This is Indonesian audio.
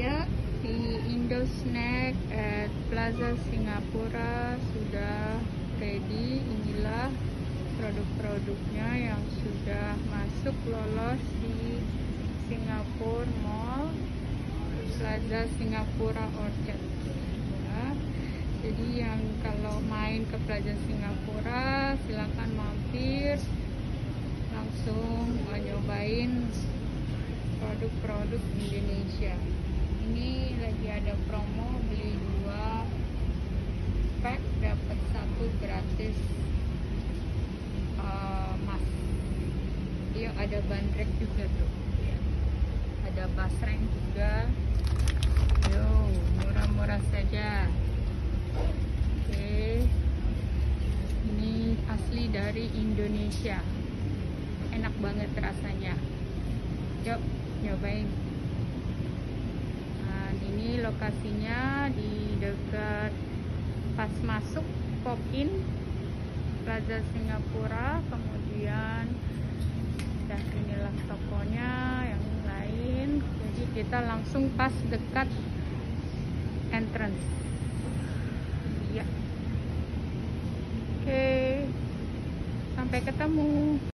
Ya, di Indo Snack at Plaza Singapura sudah ready. Inilah produk-produknya yang sudah masuk lolos di Singapura Mall Plaza Singapura Orchard. Ya, jadi yang kalau main ke Plaza Singapura silakan mampir langsung nyobain produk-produk Indonesia. Ini lagi ada promo, beli 2 pack dapat 1 gratis emas. Dia ada bandrek juga tuh, ada basreng juga. Yo, murah-murah saja. Oke, ini asli dari Indonesia, enak banget rasanya. Yuk nyobain. Ini lokasinya di dekat pas masuk Pop-in Plaza Singapura, kemudian dan inilah tokonya yang lain. Jadi kita langsung pas dekat entrance. Ya. Oke. Sampai ketemu.